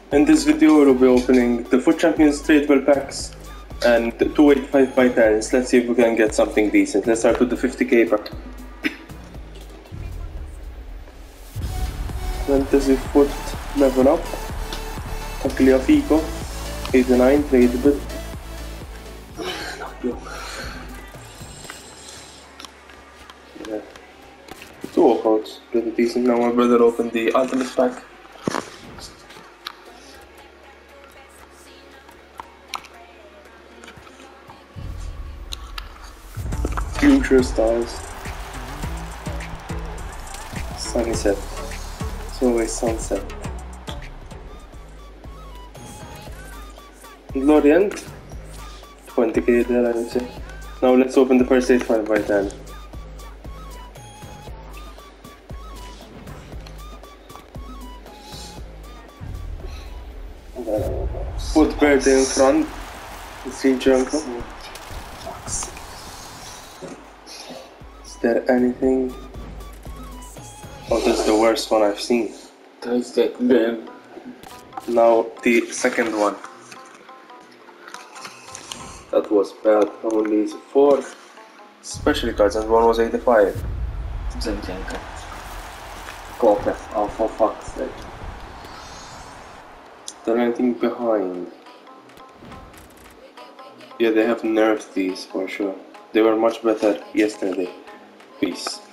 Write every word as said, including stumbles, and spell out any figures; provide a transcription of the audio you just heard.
In this video, we'll be opening the Foot Champions tradable packs and two eighty-five by tens. Let's see if we can get something decent. Let's start with the fifty K pack. Fantasy Foot level up. Tagliafico, eighty-nine, tradable. Yeah. Two walkouts, pretty decent. Now my brother opened the ultimate pack. Future Stars. Sunset. It's always sunset. Lorient. twenty K there, I would say. Now let's open the first eighty-five by ten. Put Verde in front. Zinchenko. Is there anything? Oh, this is the worst one I've seen. That's that man. Now the second one. That was bad. Only four special cards and one was eighty-five. Zinchenko. Kope. Oh, for fuck's sake. Is there anything behind? Yeah, they have nerfed these for sure. They were much better yesterday. Peace.